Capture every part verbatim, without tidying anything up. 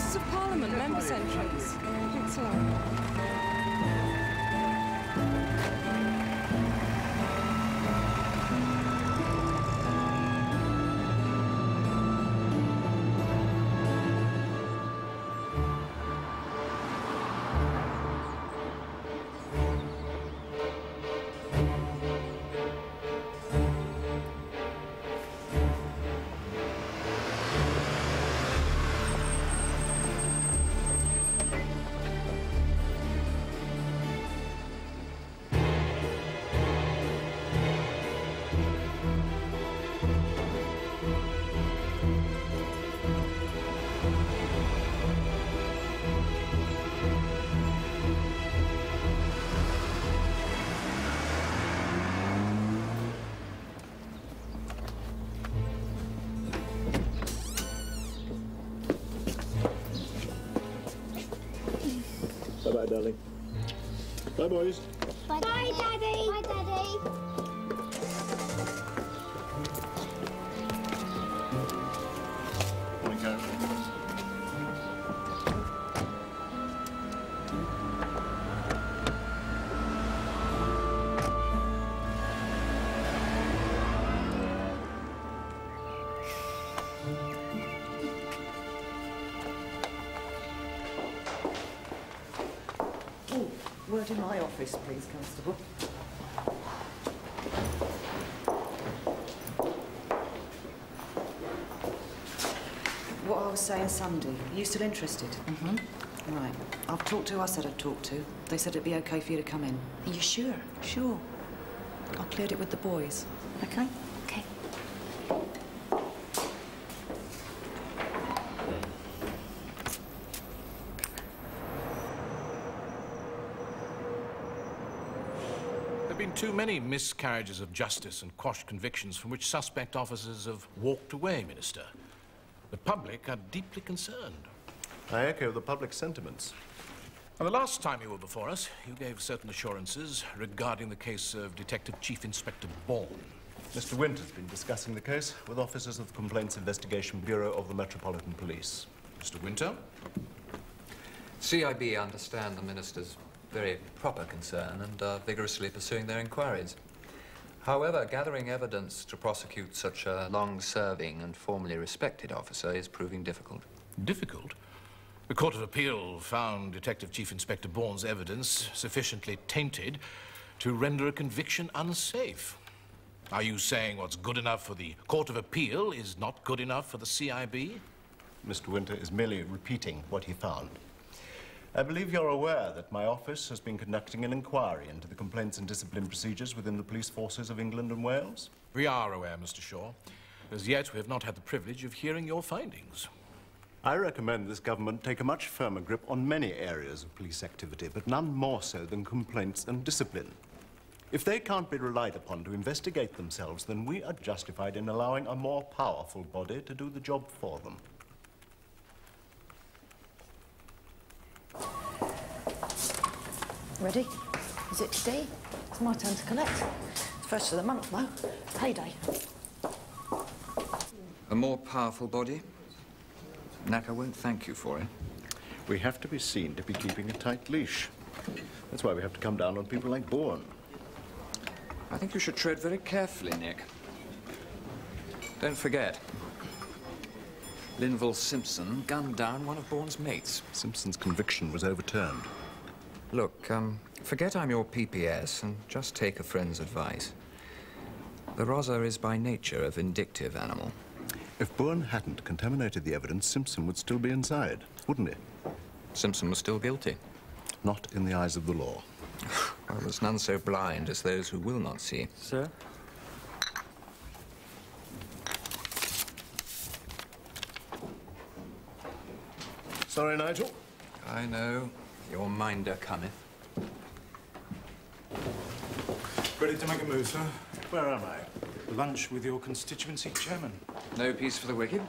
Houses of Parliament, members' entrance. Thanks a lot. Bye-bye, darling. Bye, boys. Bye, Bye Daddy. Bye, Daddy. Morning, Karen. Word in my office, please, Constable. What I was saying Sunday, are you still interested? Mm-hmm. Right. I've talked to who I said I'd talk to. They said it'd be okay for you to come in. Are you sure? Sure. I cleared it with the boys. Okay? Okay. There have been too many miscarriages of justice and quashed convictions from which suspect officers have walked away, Minister. The public are deeply concerned. I echo the public sentiments. And the last time you were before us, you gave certain assurances regarding the case of Detective Chief Inspector Bourne. Mister Winter's been discussing the case with officers of the Complaints Investigation Bureau of the Metropolitan Police. Mister Winter? C I B understand the Minister's very proper concern and are vigorously pursuing their inquiries. However, gathering evidence to prosecute such a long-serving and formally respected officer is proving difficult. Difficult? The Court of Appeal found Detective Chief Inspector Bourne's evidence sufficiently tainted to render a conviction unsafe. Are you saying what's good enough for the Court of Appeal is not good enough for the C I B? Mister Winter is merely repeating what he found. I believe you're aware that my office has been conducting an inquiry into the complaints and discipline procedures within the police forces of England and Wales. We are aware, Mister Shaw. As yet, we have not had the privilege of hearing your findings. I recommend this government take a much firmer grip on many areas of police activity, but none more so than complaints and discipline. If they can't be relied upon to investigate themselves, then we are justified in allowing a more powerful body to do the job for them. Ready? Is it today? It's my turn to collect. It's first of the month, though. Payday. A more powerful body? Knack, I won't thank you for it. We have to be seen to be keeping a tight leash. That's why we have to come down on people like Bourne. I think you should tread very carefully, Nick. Don't forget, Linville Simpson gunned down one of Bourne's mates. Simpson's conviction was overturned. Look, um, forget I'm your P P S and just take a friend's advice. The Rosa is by nature a vindictive animal. If Bourne hadn't contaminated the evidence, Simpson would still be inside, wouldn't he? Simpson was still guilty. Not in the eyes of the law. Well, there's none so blind as those who will not see. Sir? Sorry, Nigel. I know. Your minder cometh. Ready to make a move, sir? Where am I? Lunch with your constituency chairman. No peace for the wicked?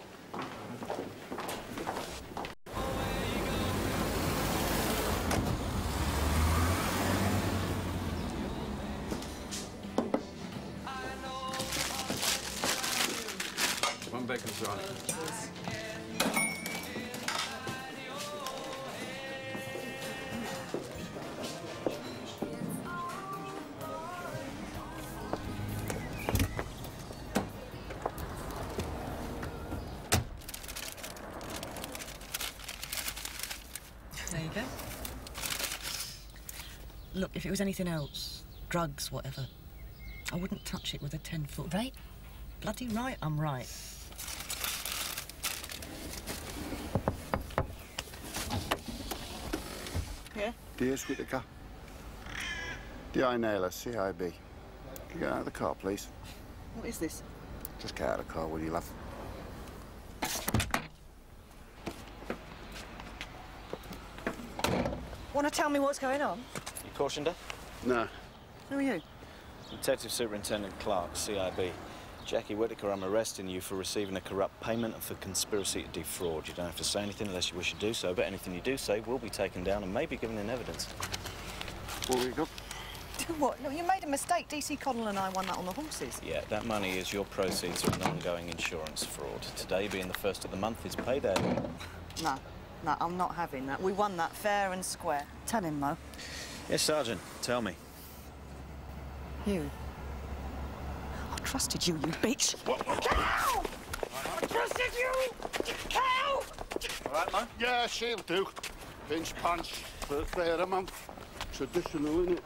One bacon, sir. There you go. Look, if it was anything else, drugs, whatever, I wouldn't touch it with a ten-foot... Right? Bloody right, I'm right. Yeah? Dear Whittaker. D I Naylor, C I B. Can you get out of the car, please? What is this? Just get out of the car, will you, love? Want to tell me what's going on? You cautioned her? No. Who are you? Detective Superintendent Clark, C I B. Jackie Whittaker, I'm arresting you for receiving a corrupt payment and for conspiracy to defraud. You don't have to say anything unless you wish to do so, but anything you do say will be taken down and may be given in evidence. What we got? What? No, you made a mistake. D C Connell and I won that on the horses. Yeah, that money is your proceeds from an ongoing insurance fraud. Today, being the first of the month, is payday. No, no, I'm not having that. We won that fair and square. Tell him, Mo. Yes, Sergeant. Tell me. You. I trusted you, you bitch. Cow! I trusted you! Cow! All right, man? Yeah, she'll do. Pinch punch. First day of the month. Traditional, innit?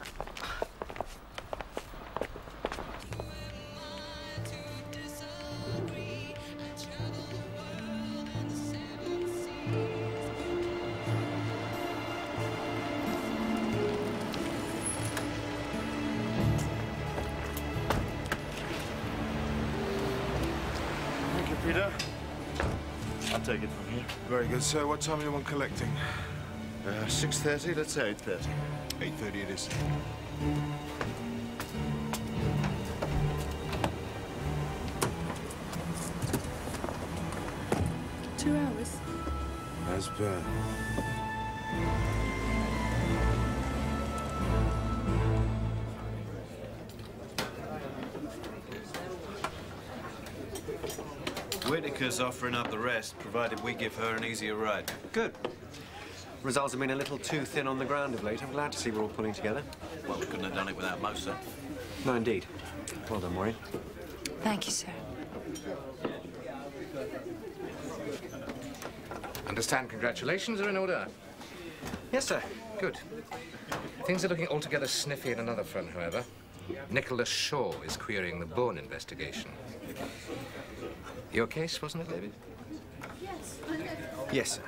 Thank you, Peter. I'll take it from here. Very good, sir. What time do you want collecting? Uh, six thirty, let's say eight thirty. eight thirty it is. Two hours. As per. Whittaker's offering up the rest, provided we give her an easier ride. Good. Results have been a little too thin on the ground of late. I'm glad to see we're all pulling together. Well, we couldn't have done it without Mo, sir. No, indeed. Well done, Maureen. Thank you, sir. Understand congratulations are in order. Yes, sir. Good. Things are looking altogether sniffy in another front, however. Nicholas Shaw is querying the Bourne investigation. Your case, wasn't it, David? Yes. Yes, sir.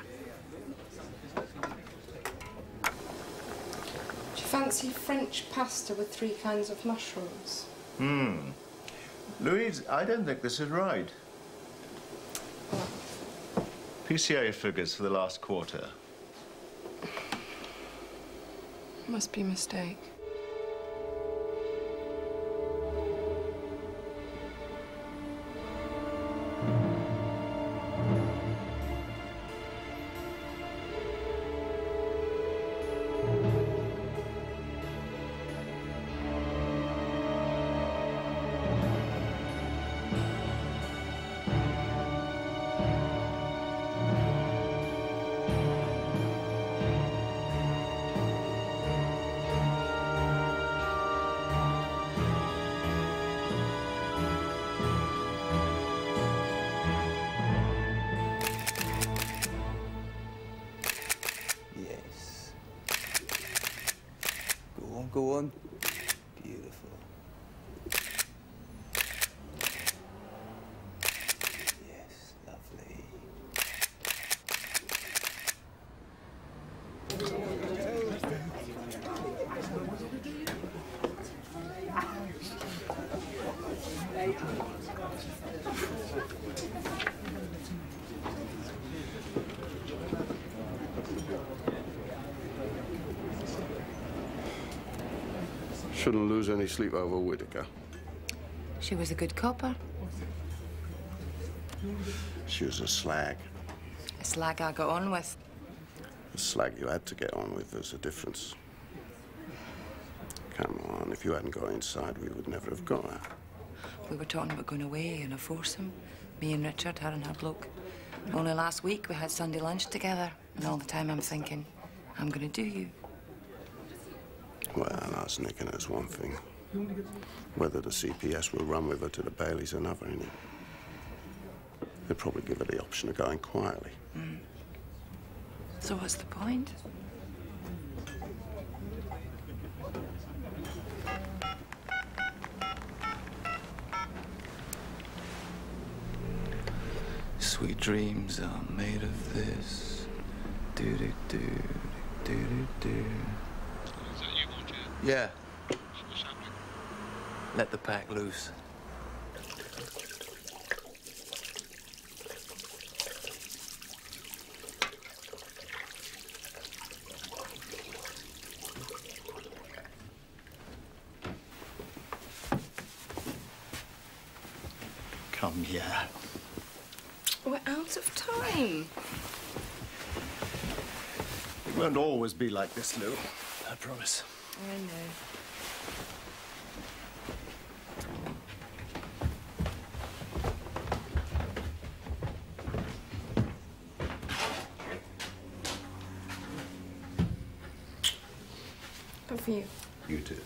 Do you fancy French pasta with three kinds of mushrooms? Hmm. Louise, I don't think this is right. P C A figures for the last quarter. Must be a mistake. Go on. Beautiful. Yes, lovely. Shouldn't lose any sleep over Whittaker. She was a good copper. She was a slag. A slag I got on with. The slag you had to get on with, there's a difference. Come on, if you hadn't gone inside, we would never have got her. We were talking about going away in a foursome. Me and Richard, her and her bloke. Only last week we had Sunday lunch together. And all the time I'm thinking, I'm going to do you. Well, us nicking her's one thing. Whether the C P S will run with her to the Bailey's another, innit? They'd probably give her the option of going quietly. Mm. So what's the point? sweet dreams are made of this. Do do do do do do. Is that you, Roger? Yeah. What's happening? Let the pack loose. Come here. We're out of time. It won't always be like this, Lou. I promise. I know. Good for you. You too.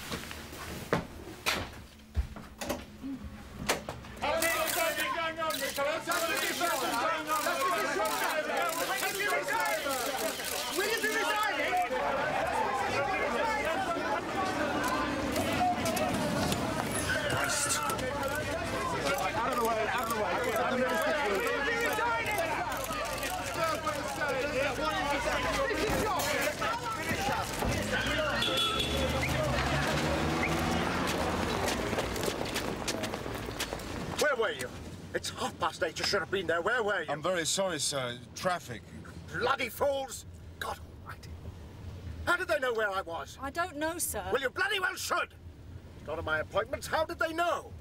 Where were you? It's half past eight. You should have been there. Where were you? I'm very sorry, sir. Traffic. Bloody fools! God almighty. How did they know where I was? I don't know, sir. Well, you bloody well should. None of my appointments. How did they know?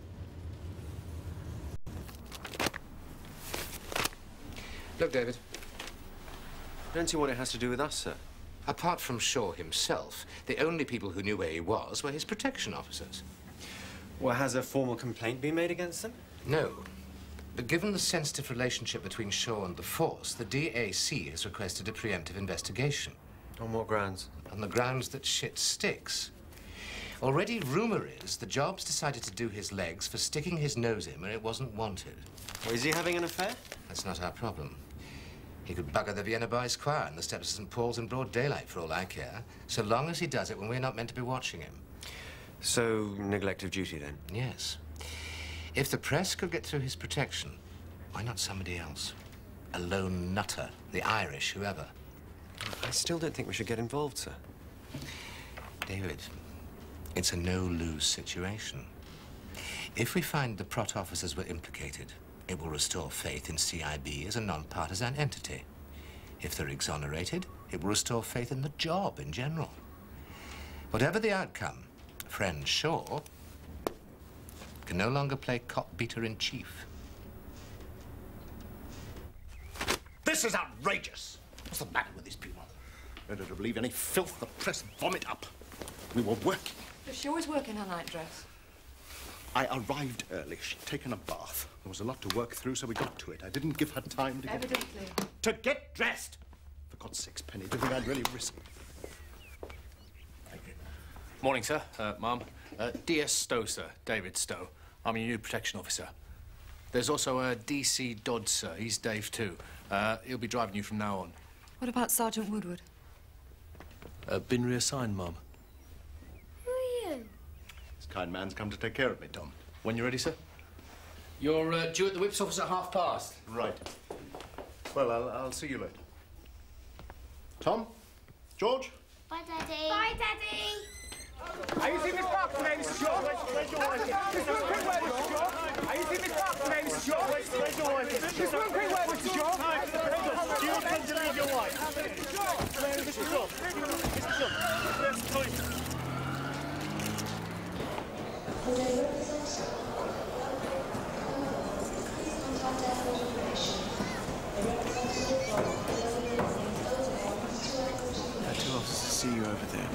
Look, David. I don't see what it has to do with us, sir. Apart from Shaw himself, the only people who knew where he was were his protection officers. Well, has a formal complaint been made against them? No. But given the sensitive relationship between Shaw and the force, the D A C has requested a preemptive investigation. On what grounds? On the grounds that shit sticks. Already, rumour is the Jobs decided to do his legs for sticking his nose in where it wasn't wanted. Well, is he having an affair? That's not our problem. He could bugger the Vienna Boys Choir and the steps of Saint Paul's in broad daylight, for all I care, so long as he does it when we're not meant to be watching him. So, neglect of duty, then? Yes. If the press could get through his protection, why not somebody else? A lone nutter, the Irish, whoever. I still don't think we should get involved, sir. David, it's a no-lose situation. If we find the Prot officers were implicated, it will restore faith in C I B as a non-partisan entity. If they're exonerated, it will restore faith in the job in general. Whatever the outcome, friend Shaw can no longer play cop-beater-in-chief. This is outrageous. What's the matter with these people? Ready to believe any filth the press vomit up. We were working. Does she always work in her nightdress? I arrived early. She'd taken a bath. There was a lot to work through, so we got to it. I didn't give her time to get... Evidently. To get dressed! For God's sakes, Penny, do you think I'd really risk it? Morning, sir. Uh, Mum. Uh, D S Stowe, sir. David Stowe. I'm your new protection officer. There's also a D C Dodd, sir. He's Dave, too. Uh, he'll be driving you from now on. What about Sergeant Woodward? Uh, been reassigned, Mum. Who are you? This kind man's come to take care of me, Tom. When you're ready, sir. You're uh, due at the whip's office at half past. Right. Well, I'll, I'll see you later. Tom? George? Bye, Daddy. Bye, Daddy. Are you seeing Miss Park today, Missus Shaw? Where's your wife? Miss One quick word, Missus Shaw. Are you seeing Miss Park today, Missus Shaw? Where's your wife? Miss One quick word, Missus Shaw. Do you intend to leave your wife? Missus Shaw. Missus Shaw. Missus Shaw. Had two officers to see you over there.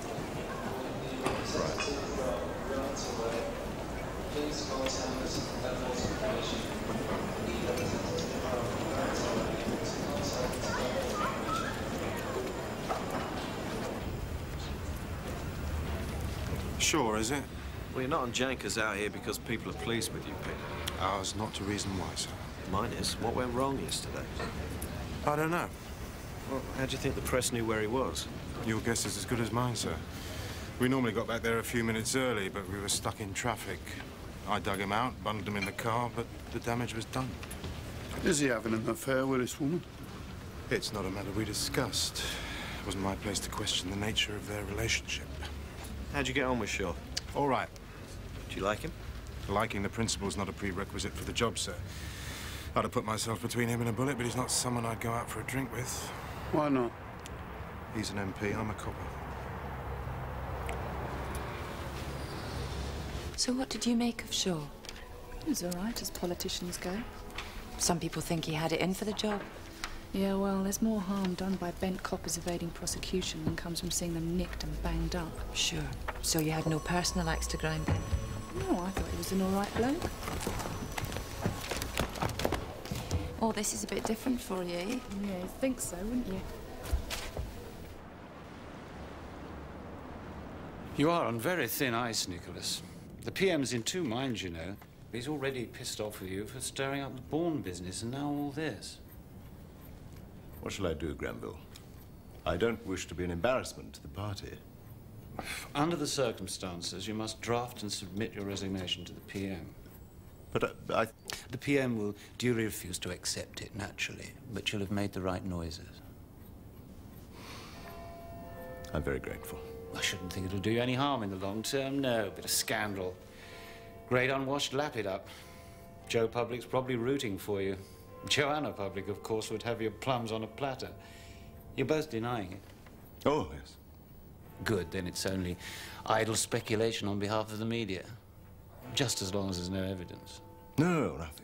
Sure, is it? Well, you're not on Jankers out here because people are pleased with you, Peter. Ours not to reason why, sir. Mine is. What went wrong yesterday? I don't know. Well, how do you think the press knew where he was? Your guess is as good as mine, sir. We normally got back there a few minutes early, but we were stuck in traffic. I dug him out, bundled him in the car, but the damage was done. Is he having an affair with this woman? It's not a matter we discussed. It wasn't my place to question the nature of their relationship. How'd you get on with Shaw? All right. Do you like him? Liking the principal's not a prerequisite for the job, sir. I'd have put myself between him and a bullet, but he's not someone I'd go out for a drink with. Why not? He's an M P, I'm a copper. So what did you make of Shaw? He was all right, as politicians go. Some people think he had it in for the job. Yeah, well, there's more harm done by bent coppers evading prosecution than comes from seeing them nicked and banged up. Sure. So you had no personal axe to grind then? No, I thought he was an all right bloke. Oh, this is a bit different for you, eh? Yeah, you'd think so, wouldn't you? You are on very thin ice, Nicholas. The P M's in two minds, you know. He's already pissed off with you for stirring up the Bourne business, and now all this. What shall I do, Granville? I don't wish to be an embarrassment to the party. Under the circumstances, you must draft and submit your resignation to the P M. But I... I... The P M will duly refuse to accept it, naturally, but you'll have made the right noises. I'm very grateful. I shouldn't think it'll do you any harm in the long term, no. Bit of scandal. Great unwashed lap it up. Joe Public's probably rooting for you. Joanna Public, of course, would have your plums on a platter. You're both denying it. Oh, yes. Good, then it's only idle speculation on behalf of the media. Just as long as there's no evidence. No, nothing.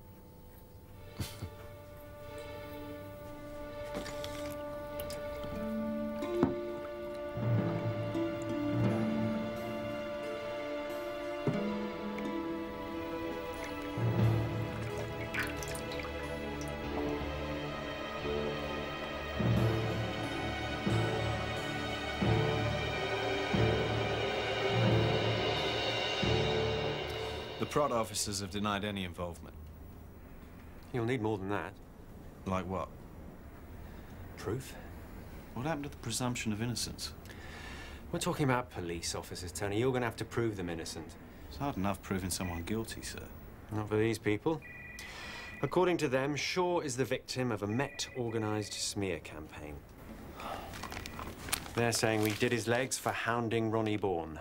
The prod officers have denied any involvement. You'll need more than that. Like what? Proof? What happened to the presumption of innocence? We're talking about police officers, Tony. You're going to have to prove them innocent. It's hard enough proving someone guilty, sir. Not for these people. According to them, Shaw is the victim of a Met-organised smear campaign. They're saying we did his legs for hounding Ronnie Bourne.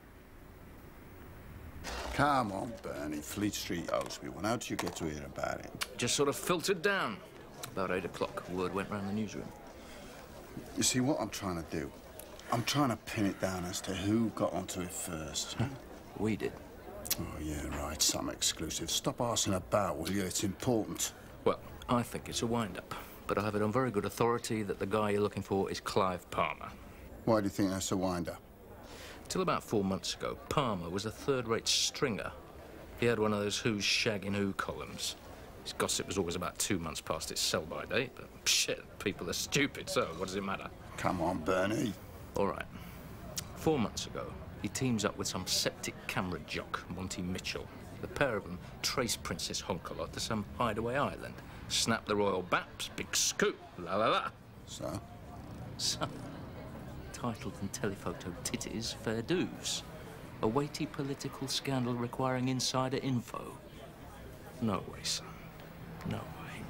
Come on, Bernie. Fleet Street owes me one. How did you get to hear about it? Just sort of filtered down. About eight o'clock, word went round the newsroom. You see, what I'm trying to do, I'm trying to pin it down as to who got onto it first. Huh? We did. Oh, yeah, right. Some exclusive. Stop arsing about, will you? It's important. Well, I think it's a wind-up. But I have it on very good authority that the guy you're looking for is Clive Palmer. Why do you think that's a wind-up? Till about four months ago, Palmer was a third-rate stringer. He had one of those who's shagging who columns. His gossip was always about two months past its sell-by date, but shit, people are stupid, so what does it matter? Come on, Bernie. All right. Four months ago, he teams up with some septic camera jock, Monty Mitchell. The pair of them trace Princess Honkalot to some hideaway island. Snap the royal baps, big scoop, la la la. So? So? Titled and telephoto titties, fair dues. A weighty political scandal requiring insider info. No way, son. No way.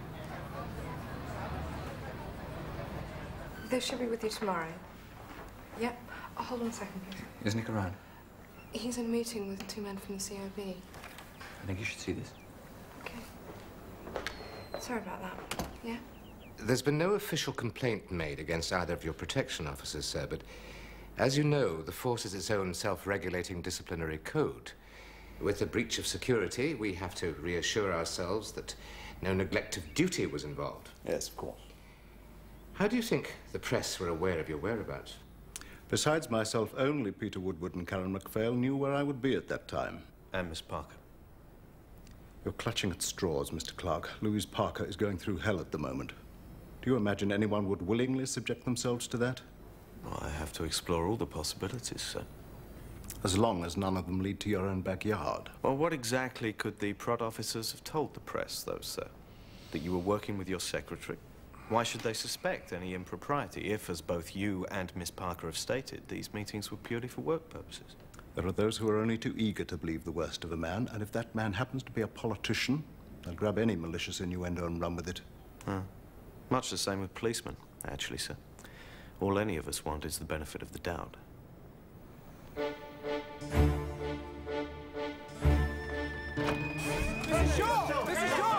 They should be with you tomorrow. Yep. Oh, hold on a second, please. Is Nick around? He's in a meeting with two men from the C I B. I think you should see this. Okay. Sorry about that. Yeah? There's been no official complaint made against either of your protection officers, sir, but as you know, the force is its own self-regulating disciplinary code. With a breach of security, we have to reassure ourselves that no neglect of duty was involved. Yes, of course. How do you think the press were aware of your whereabouts? Besides myself, only Peter Woodward and Karen MacPhail knew where I would be at that time. And Miss Parker. You're clutching at straws, Mister Clark. Louise Parker is going through hell at the moment. Do you imagine anyone would willingly subject themselves to that? Well, I have to explore all the possibilities, sir. As long as none of them lead to your own backyard. Well, what exactly could the prod officers have told the press, though, sir? That you were working with your secretary? Why should they suspect any impropriety if, as both you and Miss Parker have stated, these meetings were purely for work purposes? There are those who are only too eager to believe the worst of a man, and if that man happens to be a politician, They'll grab any malicious innuendo and run with it. Oh. Much the same with policemen, actually, sir. All any of us want is the benefit of the doubt. Mister Shaw! Mister Shaw!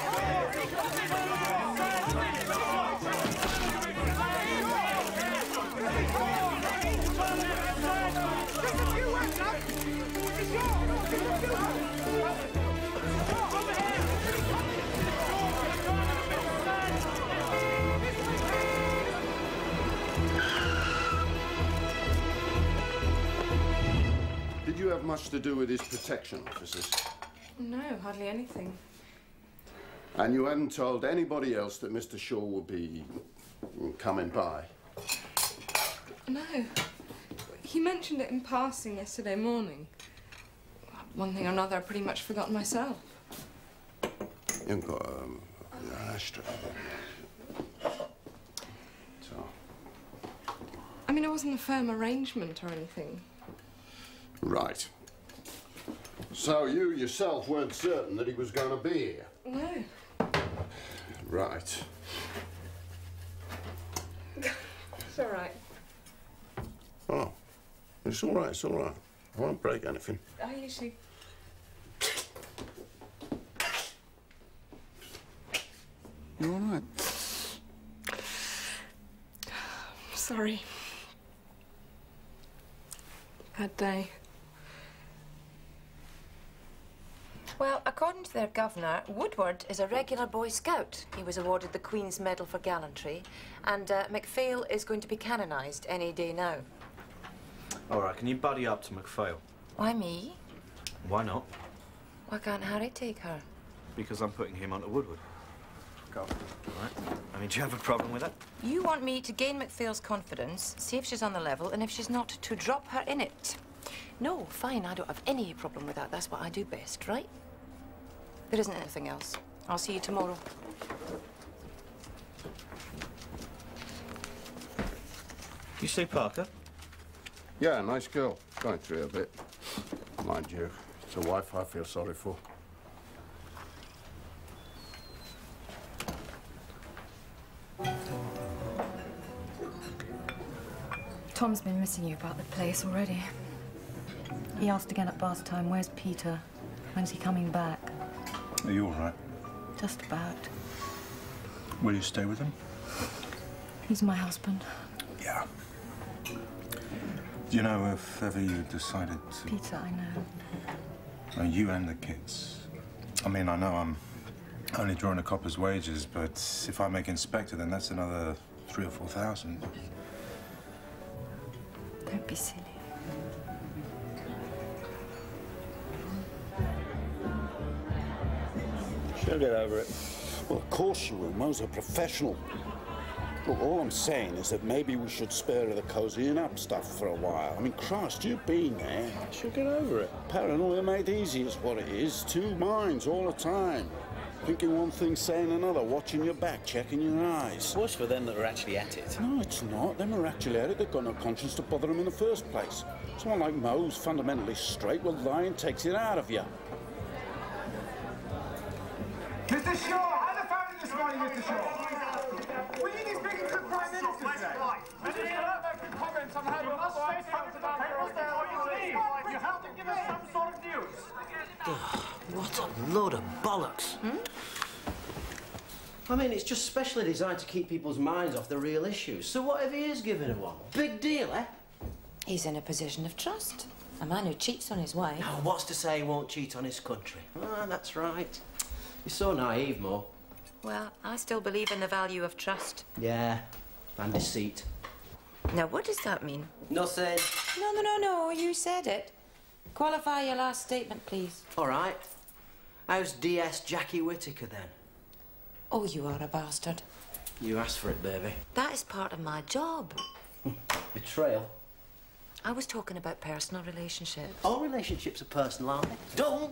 Did you have much to do with his protection officers? No, hardly anything. And you hadn't told anybody else that Mister Shaw would be coming by? No. He mentioned it in passing yesterday morning. One thing or another, I pretty much forgot myself. You haven't got um, an ashtray. So. I mean, it wasn't a firm arrangement or anything. Right. So you yourself weren't certain that he was going to be here? No. Right. It's all right. Oh. It's all right, it's all right. I won't break anything. I usually... You all right? Sorry. Bad day. Well, according to their governor, Woodward is a regular Boy Scout. He was awarded the Queen's Medal for Gallantry, and uh, MacPhail is going to be canonised any day now. All right, can you buddy up to MacPhail? Why me? Why not? Why can't Harry take her? Because I'm putting him onto Woodward. Go. All right. I mean, do you have a problem with that? You want me to gain MacPhail's confidence, see if she's on the level, and if she's not, to drop her in it. No, fine, I don't have any problem with that. That's what I do best, right? There isn't anything else. I'll see you tomorrow. You see Parker? Yeah, nice girl. Going through a bit. Mind you, it's a wife I feel sorry for. Tom's been missing you about the place already. He asked again at bath time, where's Peter? When's he coming back? Are you all right? Just about. Will you stay with him? He's my husband. Yeah. Do you know if ever you decided to... Peter, I know. Uh, you and the kids. I mean, I know I'm only drawing a copper's wages, but if I make inspector, then that's another three or four thousand. Don't be silly. She'll get over it. Well, of course she will. Mo's a professional. Look, all I'm saying is that maybe we should spare her the cozying up stuff for a while. I mean, Christ, you've been there. She'll get over it. Paranoia made easy is what it is. Two minds all the time. Thinking one thing, saying another, watching your back, checking your eyes. Worse for them that are actually at it. No, it's not. Them are actually at it. They've got no conscience to bother them in the first place. Someone like Mo, who's fundamentally straight, well, lying takes it out of you. Mister Shaw, how's the family this morning, Mister Shaw? Will you be speaking to the Prime Minister today? Mister Shaw, make a comment on how you must say something about papers before you leave. You have to give us some sort of news. What a load of bollocks. Hmm? I mean, it's just specially designed to keep people's minds off the real issues. So what if he is giving her one? Big deal, eh? He's in a position of trust. A man who cheats on his wife. Now, what's to say he won't cheat on his country? Ah, that's right. You're so naive, Mo. Well, I still believe in the value of trust. Yeah, and deceit. Now, what does that mean? Nothing. No, no, no, no. You said it. Qualify your last statement, please. All right. How's D S Jackie Whittaker, then? Oh, you are a bastard. You asked for it, baby. That is part of my job. Betrayal. I was talking about personal relationships. All relationships are personal, aren't they? Don't!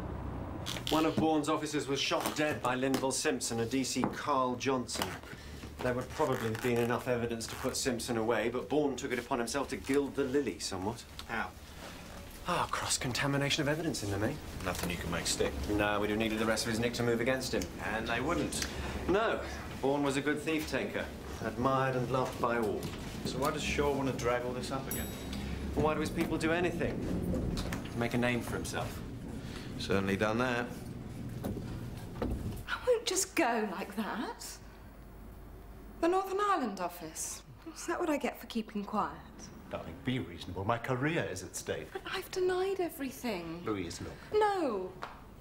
One of Bourne's officers was shot dead by Linville Simpson, a D C Carl Johnson. There would probably have been enough evidence to put Simpson away, but Bourne took it upon himself to gild the lily somewhat. How? Ah, cross-contamination of evidence in the main. Nothing you can make stick. No, we'd have needed the rest of his nick to move against him. And they wouldn't. No. Bourne was a good thief-taker, admired and loved by all. So why does Shaw want to drag all this up again? Well, why do his people do anything? To make a name for himself. Certainly done that. I won't just go like that. The Northern Ireland office. Is that what I get for keeping quiet? Darling, be reasonable. My career is at stake. But I've denied everything. Louise, look. No.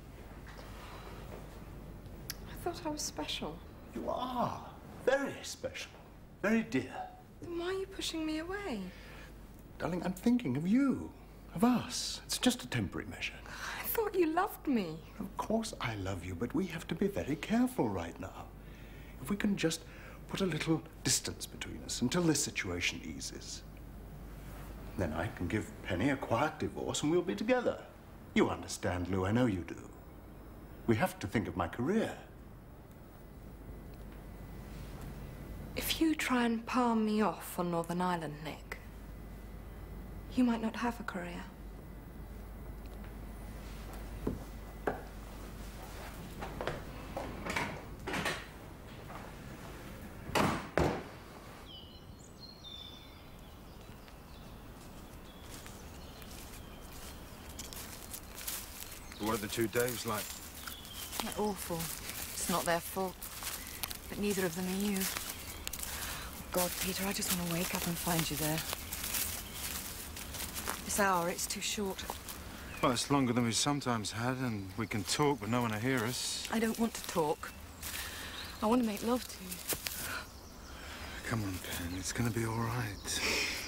I thought I was special. You are. Very special. Very dear. Then why are you pushing me away? Darling, I'm thinking of you. Of us. It's just a temporary measure. I thought you loved me. Of course I love you, but we have to be very careful right now. If we can just put a little distance between us until this situation eases. Then I can give Penny a quiet divorce and we'll be together. You understand, Lou, I know you do. We have to think of my career. If you try and palm me off on Northern Ireland, Nick, you might not have a career. What are the two Daves like? They're awful. It's not their fault. But neither of them are you. God, Peter, I just want to wake up and find you there. This hour, it's too short. Well, it's longer than we sometimes had, and we can talk, but no one will hear us. I don't want to talk. I want to make love to you. Come on, Pen. It's going to be all right.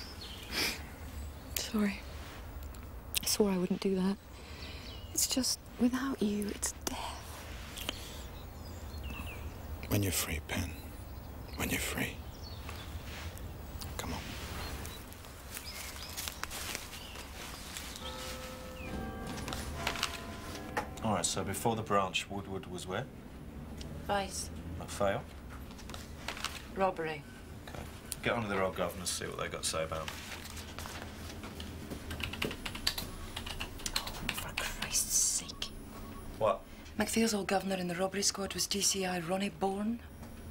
Sorry. I swore I wouldn't do that. It's just, without you, it's death. When you're free, Pen. When you're free. Come on. All right, so before the branch, Woodward was where? Vice. That fail? Robbery. Okay. Get on to the royal governors, see what they got to say about him. For Christ's sake. What? MacPhail's old governor in the robbery squad was D C I Ronnie Bourne.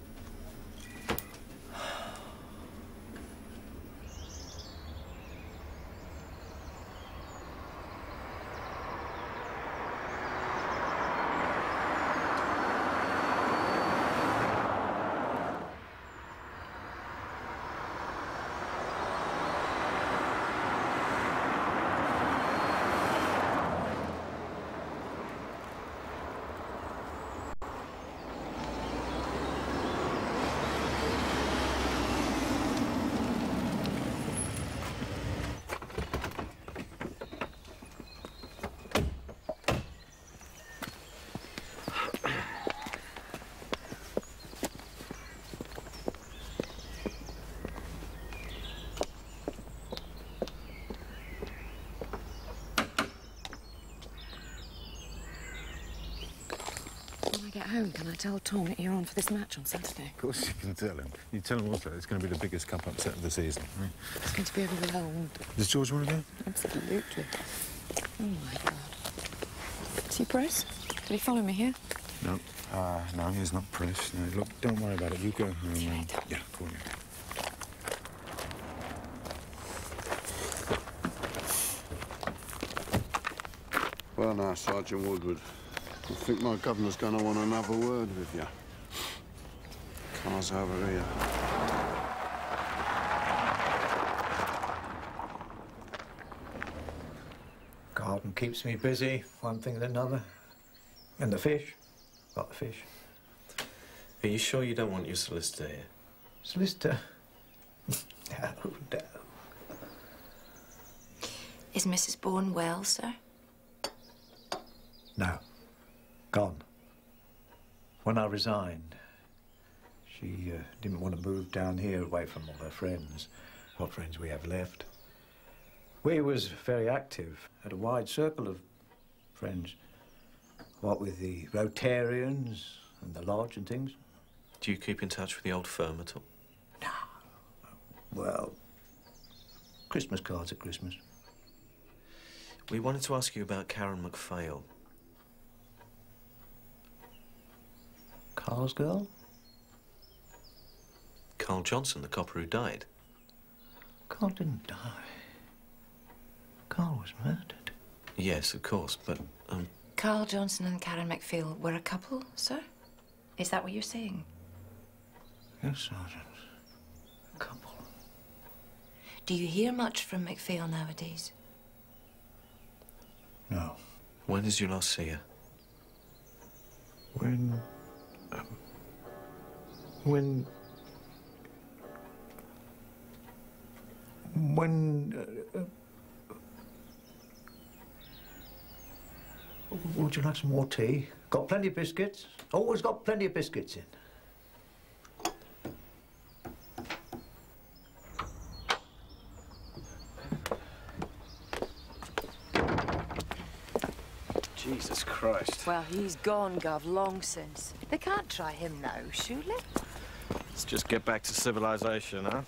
When I get home, can I tell Tom that you're on for this match on Saturday? Of course you can tell him. You tell him also it's going to be the biggest cup upset of the season. Right? It's going to be overwhelmed. Does George want to go? Absolutely. Oh, my God. Is he press? Did he follow me here? No. Uh, no, he's not pressed. No, look, don't worry about it. You go home. And... Yeah, go on. Well, now, Sergeant Woodward, I think my governor's going to want another word with you. Car's over here. Garden keeps me busy, one thing and another. And the fish. Got the fish. Are you sure you don't want your solicitor here? Solicitor? No, no. Is Missus Bourne well, sir? No. Gone. When I resigned, she uh, didn't want to move down here away from all her friends. What friends we have left. We was very active, had a wide circle of friends. What with the Rotarians and the lodge and things. Do you keep in touch with the old firm at all? Well, Christmas cards at Christmas. We wanted to ask you about Karen MacPhail. Carl's girl? Carl Johnson, the copper who died. Carl didn't die. Carl was murdered. Yes, of course, but, um... Carl Johnson and Karen MacPhail were a couple, sir? Is that what you're saying? Yes, Sergeant. A couple. Do you hear much from MacPhail nowadays? No. When did you last see her? When... Um, when... When... Uh, uh, would you like some more tea? Got plenty of biscuits? Always got plenty of biscuits in. Jesus Christ. Well, he's gone, Gov, long since. They can't try him now, surely? Let's just get back to civilization, huh?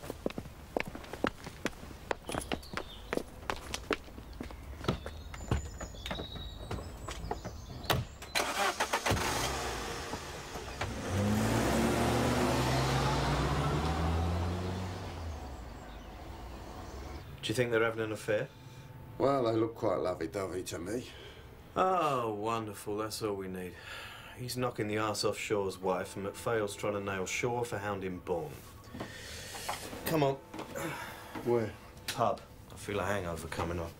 Do you think they're having an affair? Well, they look quite lovey-dovey to me. Oh, wonderful. That's all we need. He's knocking the arse off Shaw's wife, and MacPhail's trying to nail Shaw for hounding Bourne. Come on. Where? Pub. I feel a hangover coming on.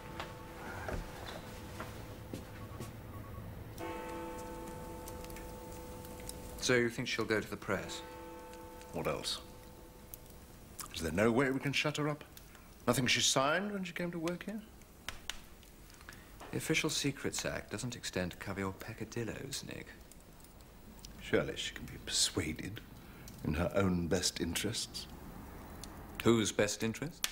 So you think she'll go to the press? What else? Is there no way we can shut her up? Nothing she signed when she came to work here? The Official Secrets Act doesn't extend to cover your peccadillos, Nick. Surely she can be persuaded in her own best interests. Whose best interest?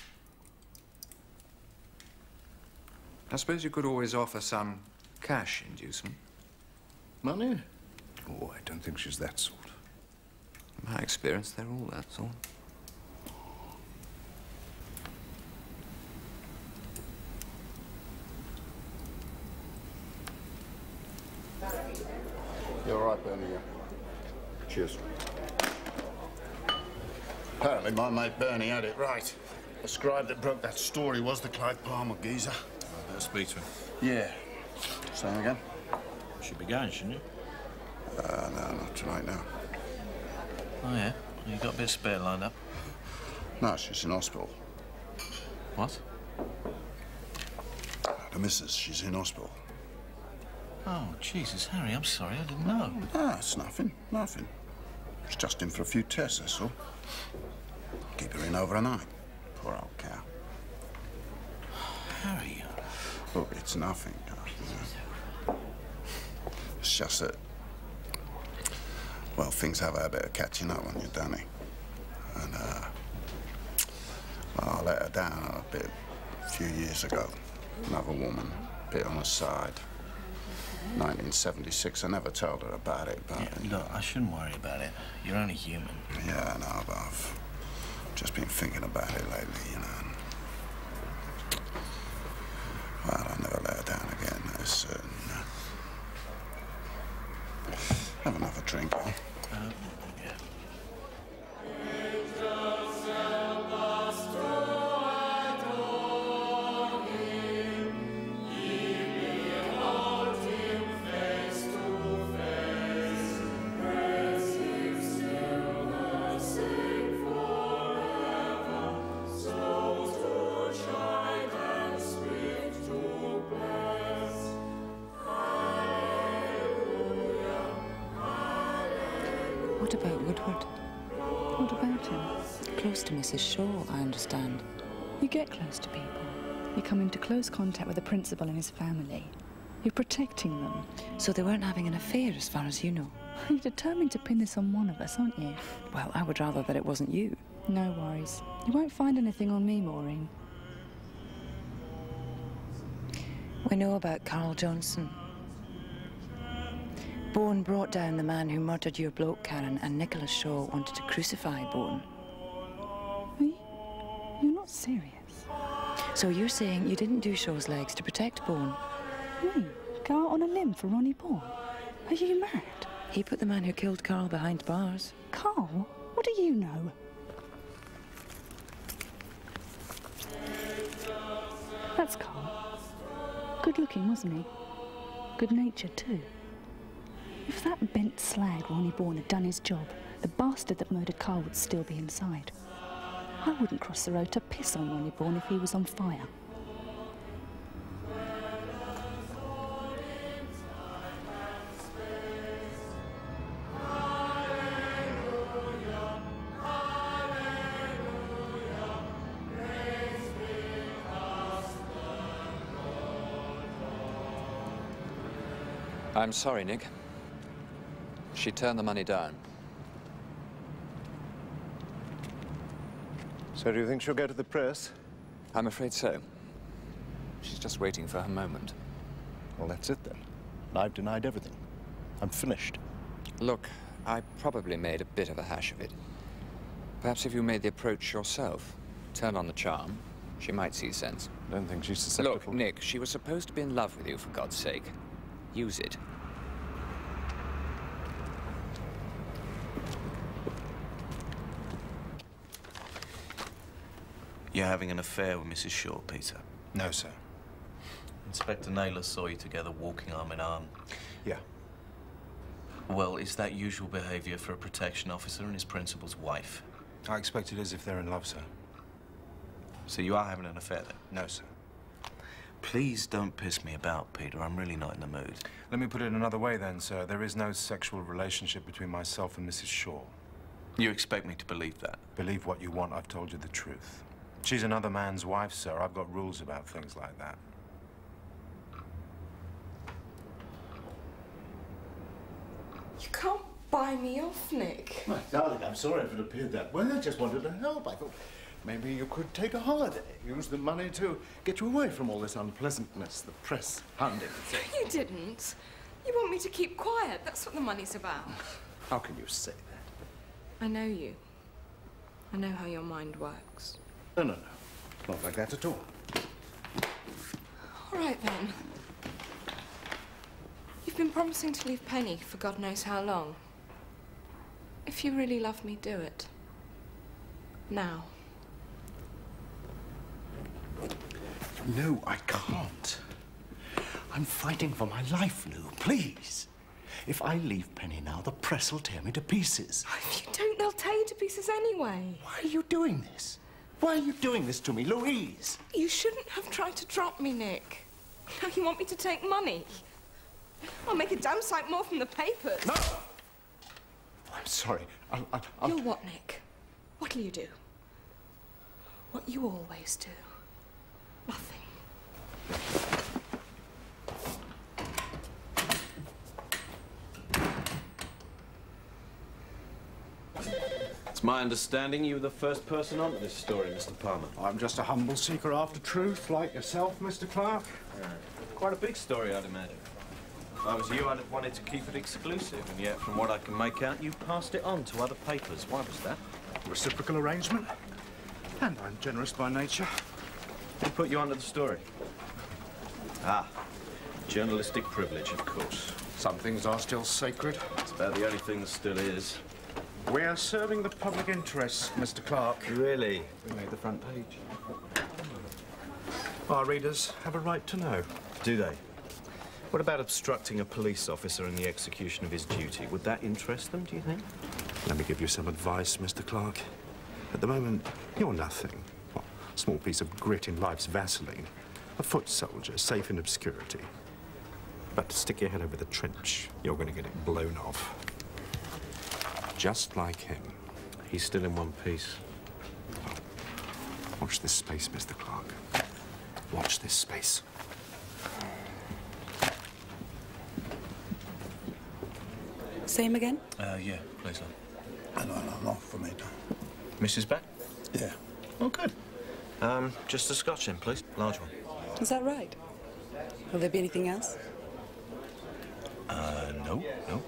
I suppose you could always offer some cash inducement. Money? Oh, I don't think she's that sort. In my experience, they're all that sort. You're all right, Bernie, yeah. Cheers. Apparently my mate Bernie had it right. The scribe that broke that story was the Clive Palmer geezer. I better speak to him. Yeah. Saying again? Should be going, shouldn't you? Uh, no, not right now. Oh, yeah? You got a bit of spare lined up? No, she's in hospital. What? The missus, she's in hospital. Oh, Jesus, Harry, I'm sorry, I didn't know. Ah, it's nothing, nothing. She's just in for a few tests, that's all. Keep her in overnight. Poor old cow. Harry. Look, it's nothing. You know. It's just that, well, things have a bit of catching up on you, don't they? And, uh, well, I let her down a bit a few years ago. Another woman, bit on the side. nineteen seventy-six, I never told her about it, but... Yeah, look, I shouldn't worry about it. You're only human. Yeah, I know, but I've just been thinking about it lately, you know. Well, I'll never let her down again, that is certain. Have another drink, eh? Uh, yeah. What about Woodward? What about him? Close to Missus Shaw, I understand. You get close to people. You come into close contact with the principal and his family. You're protecting them. So they weren't having an affair, as far as you know? You're determined to pin this on one of us, aren't you? Well, I would rather that it wasn't you. No worries. You won't find anything on me, Maureen. We know about Carl Johnson. Bourne brought down the man who murdered your bloke, Karen, and Nicholas Shaw wanted to crucify Bourne. You're not serious. So you're saying you didn't do Shaw's legs to protect Bourne? Me? Go out on a limb for Ronnie Bourne? Are you mad? He put the man who killed Carl behind bars. Carl? What do you know? That's Carl. Good looking, wasn't he? Good natured too. If that bent slag Ronnie Bourne had done his job, the bastard that murdered Carl would still be inside. I wouldn't cross the road to piss on Ronnie Bourne if he was on fire. I'm sorry, Nick. She turned the money down. So do you think she'll go to the press? I'm afraid so. She's just waiting for her moment. Well, that's it then. I've denied everything. I'm finished. Look, I probably made a bit of a hash of it. Perhaps if you made the approach yourself, turn on the charm, she might see sense. Don't think she's susceptible. Look, Nick, she was supposed to be in love with you, for God's sake. Use it. You're having an affair with Missus Shaw, Peter? No, sir. Inspector Naylor saw you together walking arm in arm. Yeah. Well, is that usual behaviour for a protection officer and his principal's wife? I expect it is if they're in love, sir. So you are having an affair then? No, sir. Please don't piss me about, Peter. I'm really not in the mood. Let me put it another way then, sir. There is no sexual relationship between myself and Missus Shaw. You expect me to believe that? Believe what you want. I've told you the truth. She's another man's wife, sir. I've got rules about things like that. You can't buy me off, Nick. My darling, I'm sorry if it appeared that way. I just wanted to help. I thought maybe you could take a holiday. Use the money to get you away from all this unpleasantness, the press, hounding. You didn't. You want me to keep quiet. That's what the money's about. How can you say that? I know you. I know how your mind works. No, no, no. Not like that at all. All right, then. You've been promising to leave Penny for God knows how long. If you really love me, do it. Now. No, I can't. I'm fighting for my life, Lou. Please. If I leave Penny now, the press will tear me to pieces. If you don't, they'll tear you to pieces anyway. Why are you doing this? Why are you doing this to me, Louise? You shouldn't have tried to drop me, Nick. Now you want me to take money. I'll make a damn sight more from the papers. No! Oh, I'm sorry. I'll, I'll, I'll... You'll what, Nick? What'll you do? What you always do. Nothing. It's my understanding you were the first person onto this story, Mister Palmer. I'm just a humble seeker after truth, like yourself, Mister Clark. Yeah. Quite a big story, I'd imagine. If I was you, I'd have wanted to keep it exclusive, and yet, from what I can make out, you passed it on to other papers. Why was that? Reciprocal arrangement. And I'm generous by nature. Who put you onto the story? Ah, journalistic privilege, of course. Some things are still sacred. It's about the only thing that still is. We are serving the public interest, Mister Clark. Really? We made the front page. Our readers have a right to know. Do they? What about obstructing a police officer in the execution of his duty? Would that interest them, do you think? Let me give you some advice, Mister Clark. At the moment, you're nothing. Well, a small piece of grit in life's Vaseline. A foot soldier, safe in obscurity. But to stick your head over the trench, you're going to get it blown off. Just like him. He's still in one piece. Watch this space, Mister Clark. Watch this space. Same again? Uh, yeah, please, love. No, no, not for me, Tom. Missus back? Yeah. Oh, good. Um, just a scotch then, please. Large one. Is that right? Will there be anything else? Uh, no, no.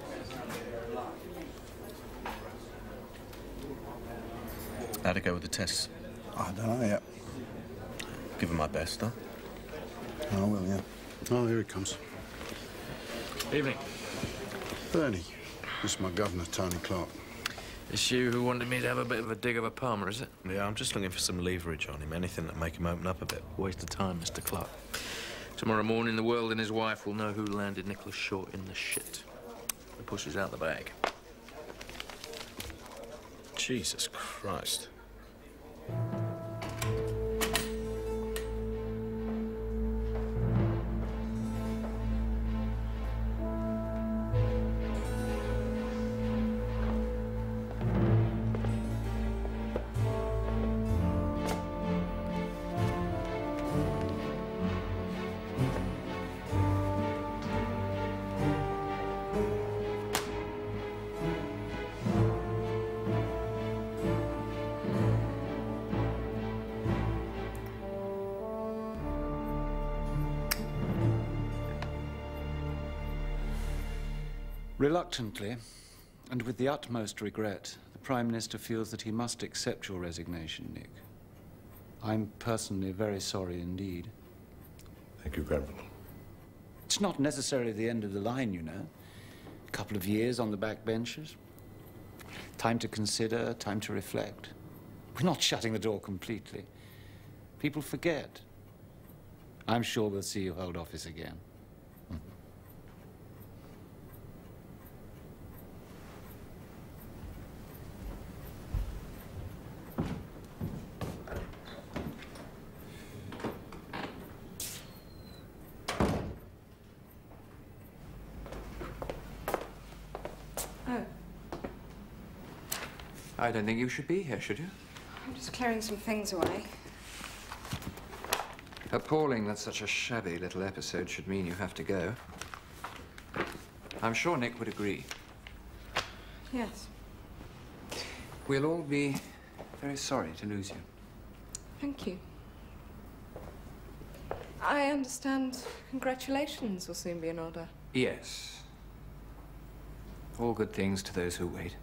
How'd it go with the tests? I don't know yet. Give him my best, huh? I will, yeah. Oh, here he comes. Evening. Bernie, this is my governor, Tony Clark. It's you who wanted me to have a bit of a dig of a Palmer, is it? Yeah, I'm just looking for some leverage on him. Anything that make him open up a bit. Waste of time, Mister Clark. Tomorrow morning, the world and his wife will know who landed Nicholas Short in the shit. The pussy's out the bag. Jesus Christ. Reluctantly, and with the utmost regret, the Prime Minister feels that he must accept your resignation, Nick. I'm personally very sorry indeed. Thank you, Honourable. It's not necessarily the end of the line, you know. A couple of years on the back benches. Time to consider, time to reflect. We're not shutting the door completely. People forget. I'm sure we'll see you hold office again. I don't think you should be here, should you? I'm just clearing some things away. Appalling that such a shabby little episode should mean you have to go. I'm sure Nick would agree. Yes. We'll all be very sorry to lose you. Thank you. I understand congratulations will soon be in order. Yes. All good things to those who wait.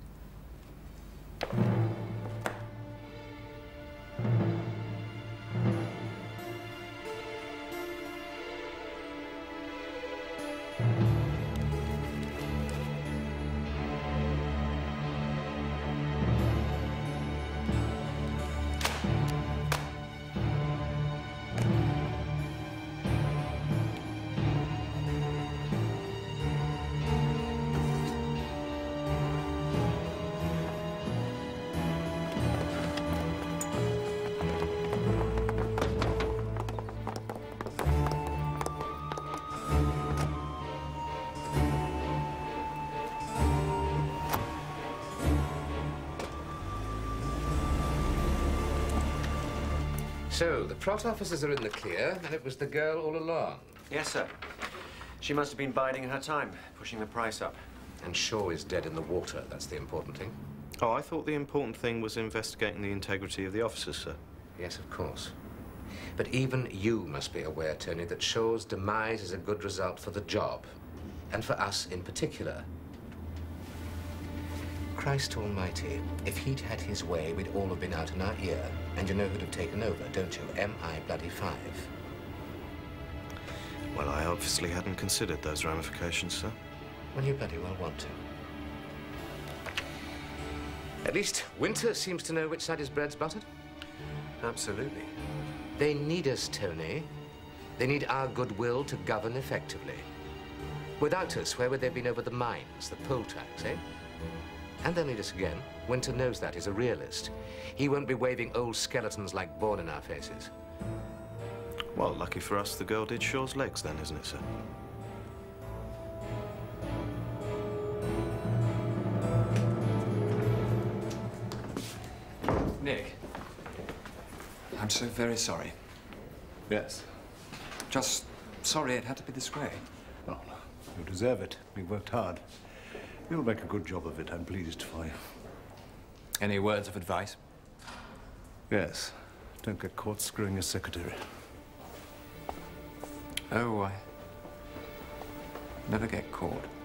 So, the prot officers are in the clear, and it was the girl all along. Yes, sir. She must have been biding her time, pushing the price up. And Shaw is dead in the water. That's the important thing. Oh, I thought the important thing was investigating the integrity of the officers, sir. Yes, of course. But even you must be aware, Tony, that Shaw's demise is a good result for the job. And for us in particular. Christ almighty, if he'd had his way, we'd all have been out in our ear. And you know who'd have taken over, don't you? M I bloody five. Well, I obviously hadn't considered those ramifications, sir. Well, you bloody well want to. At least Winter seems to know which side his bread's buttered. Absolutely. They need us, Tony. They need our goodwill to govern effectively. Without us, where would they have been over the mines, the poll tax, eh? And they'll need us again. Winter knows that. He's a realist. He won't be waving old skeletons like Bourne in our faces. Well, lucky for us, the girl did Shaw's legs then, isn't it, sir? Nick, I'm so very sorry. Yes. Just sorry it had to be this way. Well, you deserve it. We worked hard. You'll make a good job of it, I'm pleased for you. Any words of advice? Yes. Don't get caught screwing your secretary. Oh, I never get caught.